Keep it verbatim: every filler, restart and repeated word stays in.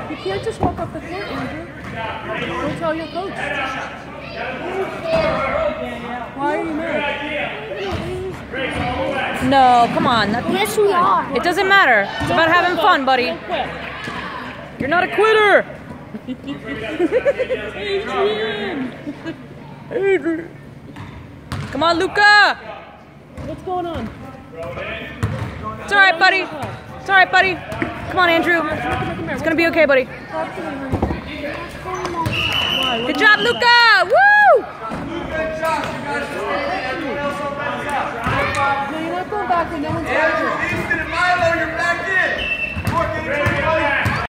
You can't just walk up the court, Andrew. Go tell your coach. Why are you mad? No, come on. Yes, we are. It doesn't matter. It's about having fun, buddy. You're not a quitter. Adrian! Adrian. Come on, Luca. What's going on? It's all right, buddy. It's all right, buddy. Come on, Andrew. It's gonna be okay, buddy. Good job, Luca. Woo! No, you're not going back when no one's watching.